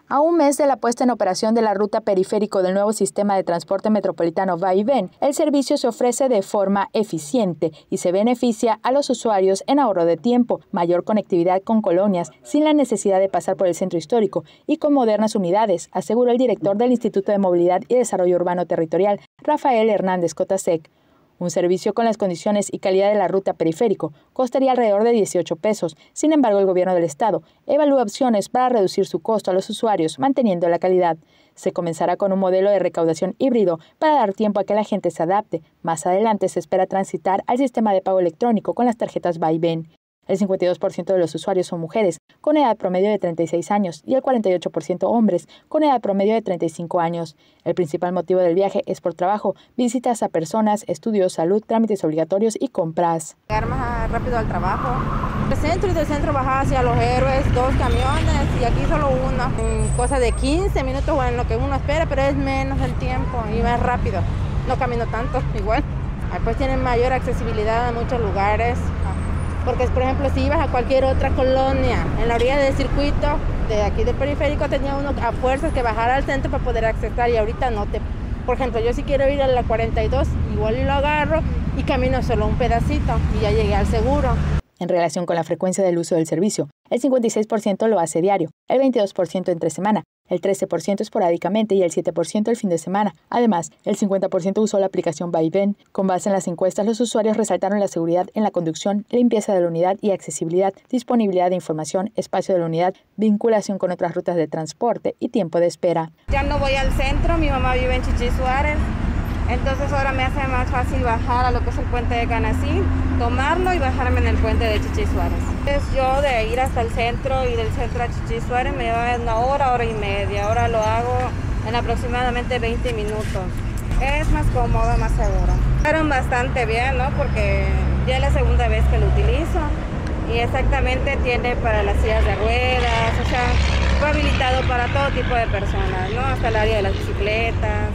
A un mes de la puesta en operación de la ruta periférico del nuevo sistema de transporte metropolitano Va y Ven, el servicio se ofrece de forma eficiente y se beneficia a los usuarios en ahorro de tiempo, mayor conectividad con colonias, sin la necesidad de pasar por el centro histórico y con modernas unidades, aseguró el director del Instituto de Movilidad y Desarrollo Urbano Territorial, Rafael Hernández Cotasec. Un servicio con las condiciones y calidad de la ruta periférico costaría alrededor de 18 pesos. Sin embargo, el gobierno del estado evalúa opciones para reducir su costo a los usuarios, manteniendo la calidad. Se comenzará con un modelo de recaudación híbrido para dar tiempo a que la gente se adapte. Más adelante se espera transitar al sistema de pago electrónico con las tarjetas Va y Ven. El 52% de los usuarios son mujeres, con edad promedio de 36 años, y el 48% hombres, con edad promedio de 35 años. El principal motivo del viaje es por trabajo, visitas a personas, estudios, salud, trámites obligatorios y compras. Llegar más rápido al trabajo. Del centro y del centro bajar hacia Los Héroes, 2 camiones y aquí solo uno. Cosa de 15 minutos, bueno, lo que uno espera, pero es menos el tiempo y más rápido. No camino tanto, igual. Pues tienen mayor accesibilidad a muchos lugares. Porque, por ejemplo, si ibas a cualquier otra colonia, en la orilla del circuito, de aquí del periférico, tenía uno a fuerzas que bajar al centro para poder accesar y ahorita no te... Por ejemplo, yo si quiero ir a la 42, igual lo agarro y camino solo un pedacito y ya llegué al seguro. En relación con la frecuencia del uso del servicio, el 56% lo hace diario, el 22% entre semana, el 13% esporádicamente y el 7% el fin de semana. Además, el 50% usó la aplicación Va y Ven. Con base en las encuestas, los usuarios resaltaron la seguridad en la conducción, limpieza de la unidad y accesibilidad, disponibilidad de información, espacio de la unidad, vinculación con otras rutas de transporte y tiempo de espera. Ya no voy al centro, mi mamá vive en Chichí Suárez. Entonces ahora me hace más fácil bajar a lo que es el puente de Canacín, tomarlo y bajarme en el puente de Chichí Suárez. Entonces yo de ir hasta el centro y del centro a Chichí Suárez me lleva una hora y media. Ahora lo hago en aproximadamente 20 minutos. Es más cómodo, más seguro. Fueron bastante bien, ¿no? Porque ya es la segunda vez que lo utilizo y exactamente tiene para las sillas de ruedas, o sea, fue habilitado para todo tipo de personas, ¿no? Hasta el área de las bicicletas.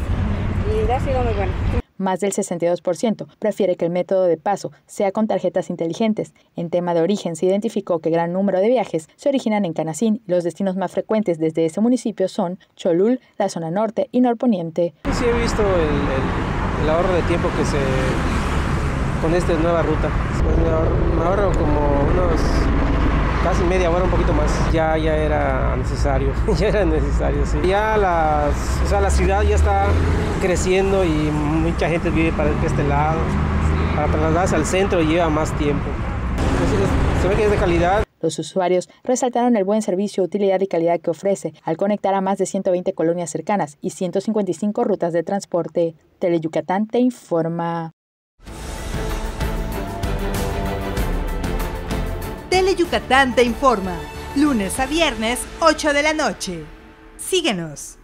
Y ha sido muy bueno. Más del 62% prefiere que el método de paso sea con tarjetas inteligentes. En tema de origen, se identificó que gran número de viajes se originan en Canacín y los destinos más frecuentes desde ese municipio son Cholul, la zona norte y norponiente. Sí he visto el ahorro de tiempo que con esta nueva ruta. Pues me ahorro como unos casi media hora, un poquito más. Ya era necesario, sí. Ya la ciudad ya está creciendo y mucha gente vive para este lado. Para trasladarse al centro lleva más tiempo. Entonces, se ve que es de calidad. Los usuarios resaltaron el buen servicio, utilidad y calidad que ofrece al conectar a más de 120 colonias cercanas y 155 rutas de transporte. Teleyucatán te informa. Teleyucatán te informa, lunes a viernes, 8 de la noche. Síguenos.